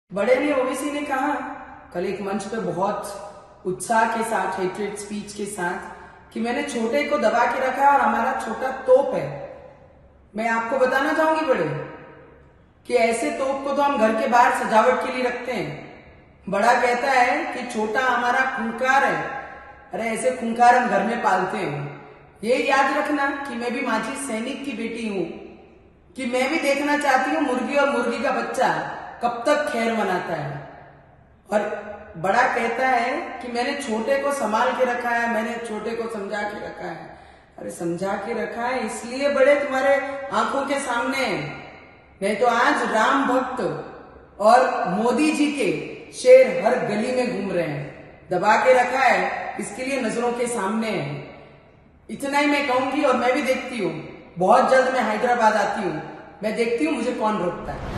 बड़े ने ओवैसी ने कहा कल एक मंच पे बहुत उत्साह के साथ हेट्रेड स्पीच के साथ कि मैंने छोटे को दबा के रखा और हमारा छोटा तोप है। मैं आपको बताना चाहूंगी बड़े कि ऐसे तोप को तो हम घर के बाहर सजावट के लिए रखते हैं। बड़ा कहता है कि छोटा हमारा खूंखार है। अरे ऐसे खूंखार हम घर में पालते हैं। ये याद रखना कि मैं भी माजी सैनिक की बेटी हूं, कि मैं भी देखना चाहती हूँ मुर्गी और मुर्गी का बच्चा कब तक खैर मनाता है। और बड़ा कहता है कि मैंने छोटे को संभाल के रखा है, मैंने छोटे को समझा के रखा है। अरे समझा के रखा है इसलिए बड़े तुम्हारे आंखों के सामने, नहीं तो आज राम भक्त और मोदी जी के शेर हर गली में घूम रहे हैं। दबा के रखा है इसके लिए नजरों के सामने है। इतना ही मैं कहूंगी और मैं भी देखती हूँ। बहुत जल्द मैं हैदराबाद आती हूँ, मैं देखती हूँ मुझे कौन रोकता है।